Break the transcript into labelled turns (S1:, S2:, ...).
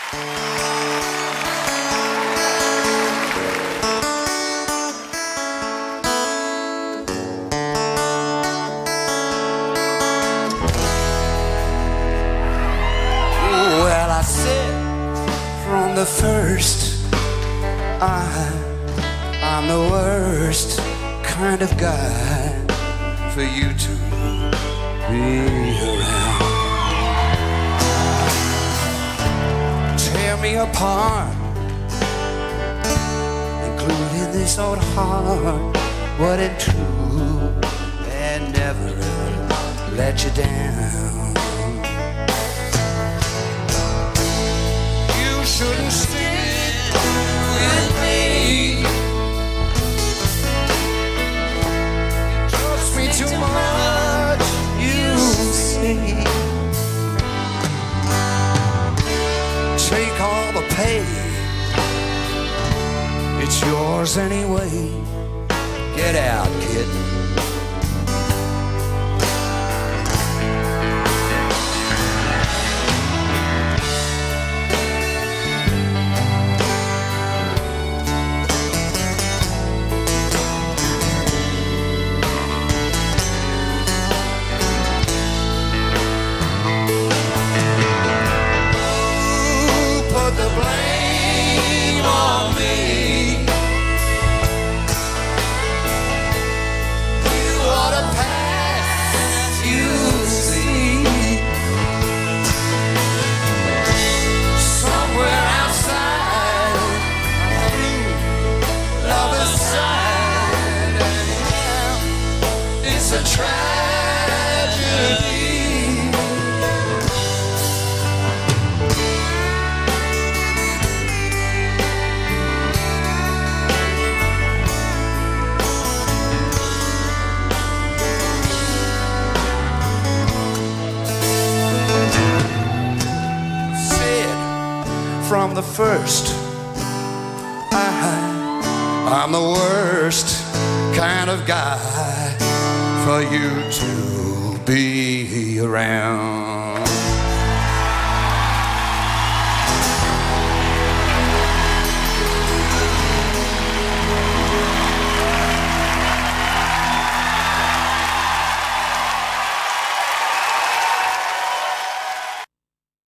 S1: Well, I said from the first, I'm the worst kind of guy for you to be around. Tear me apart, including this old heart, what it true, and never let you down. You shouldn't stick with me. You trust me too much, you see. Take all the pain, it's yours anyway. Get out, kid. It's a tragedy. Said from the first, I'm the worst kind of guy for you to be around.